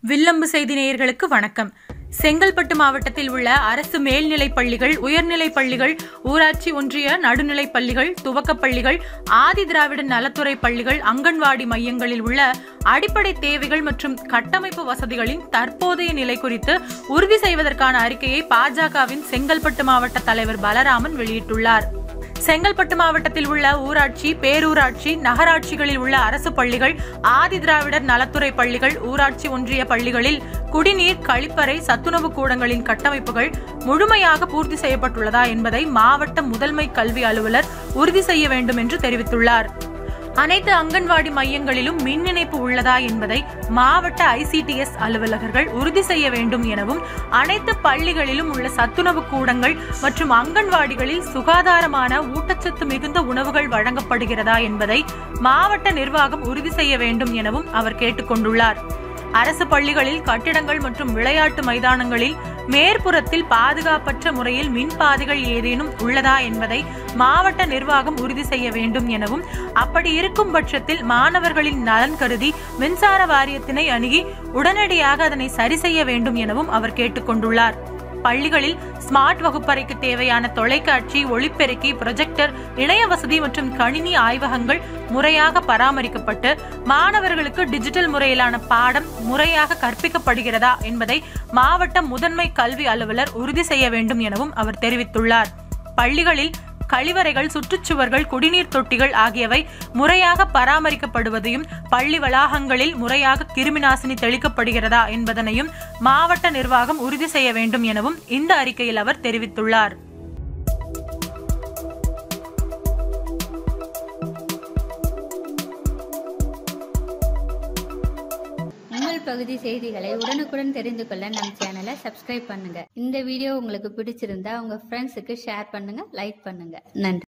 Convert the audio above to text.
வில்லம்பு செய்தி நேயர்களுக்கு வணக்கம். செங்கல்பட்டு மாவட்டத்தில் உள்ள அரசு மேல்நிலைப் பள்ளிகள், உயர்நிலைப் பள்ளிகள், ஊராட்சி ஒன்றிய நடுநிலைப் பள்ளிகள், துவக்கப் பள்ளிகள், ஆதி திராவிட நலத்துறை பள்ளிகள், அங்கன்வாடி மையங்களில் உள்ள அடிப்படை தேவைகள் மற்றும் கட்டமைப்பு வசதிகளின் தற்போதைய நிலை குறித்து உறுதி செய்வதற்கான அறிக்கையை பாஜகவின் செங்கல்பட்டு மாவட்ட தலைவர் பலராமன் வெளியிட்டுள்ளார். செங்கல்பட்டு மாவட்டத்தில் உள்ள ஊராட்சி, பேரூராட்சி, நகராட்சிகளில் உள்ள அரசு பள்ளிகள், ஆதி திராவிடர் நலத்துறை பள்ளிகள், ஊராட்சி ஒன்றிய பள்ளிகளில் குடிநீர், கழிப்பறை, சத்துணவு கூடங்களின் கட்டமைப்புகள் முழுமையாக பூர்த்தி செய்யப்பட்டுள்ளதா என்பதை மாவட்ட முதன்மை கல்வி அலுவலர் உறுதி செய்ய வேண்டும் என்று தெரிவித்துள்ளார். அனைத்து அங்கன்வாடி மையங்களிலும் மின் இணைப்பு உள்ளதா என்பதை மாவட்ட ICTS அலுவலகர்கள் உறுதி செய்ய வேண்டும் எனவும், அனைத்து பள்ளிகளிலும் உள்ள சத்துணவு கூடங்கள் மற்றும் அங்கன்வாடிகளில் சுகாதாரமான ஊட்டச்சத்து மிகுந்த உணவுகள் வழங்கப்படுகிறதா என்பதை மாவட்ட நிர்வாகம் உறுதி செய்ய வேண்டும் எனவும் அவர் கேட்டுக் கொண்டுள்ளார். அரசு பள்ளிகளில் கட்டிடங்கள் மற்றும் விளையாட்டு மைதானங்களில் மேற்புறத்தில் பாதுகாப்பற்ற முறையில் மின்பாதைகள் ஏதேனும் உள்ளதா என்பதை மாவட்ட நிர்வாகம் உறுதி செய்ய வேண்டும் எனவும், அப்படி இருக்கும் பட்சத்தில் மாணவர்களின் நலன் கருதி மின்சார வாரியத்தினை அணுகி உடனடியாக அதனை சரி செய்ய வேண்டும் எனவும் அவர் கேட்டுக் கொண்டுள்ளார். பள்ளிகளில் ஸ்மார்ட் வகுப்பறைக்கு தேவையான தொலைக்காட்சி, ஒளிப்பெருக்கி, ப்ரொஜெக்டர், இணைய வசதி மற்றும் கணினி ஆய்வகங்கள் முறையாக பராமரிக்கப்பட்டு மாணவர்களுக்கு டிஜிட்டல் முறையிலான பாடம் முறையாக கற்பிக்கப்படுகிறதா என்பதை மாவட்ட முதன்மை கல்வி அலுவலர் உறுதி செய்ய வேண்டும் எனவும் அவர் தெரிவித்துள்ளார். பள்ளிகளில் கழிவறைகள், சுற்றுச்சுவர்கள், குடிநீர் தொட்டிகள் ஆகியவை முறையாக பராமரிக்கப்படுவதையும், பள்ளி வளாகங்களில் முறையாக கிருமிநாசினி தெளிக்கப்படுகிறதா என்பதனையும் மாவட்ட நிர்வாகம் உறுதி செய்ய வேண்டும் எனவும் இந்த அறிக்கையில் அவர் தெரிவித்துள்ளார். உங்கள் பகுதி செய்திகளை உடனுக்குடன் தெரிந்து கொள்ள நம் சேனலை சப்ஸ்கிரைப் பண்ணுங்க. இந்த வீடியோ உங்களுக்கு பிடிச்சிருந்தா உங்க ஃப்ரெண்ட்ஸுக்கு ஷேர் பண்ணுங்க, லைக் பண்ணுங்க. நன்றி.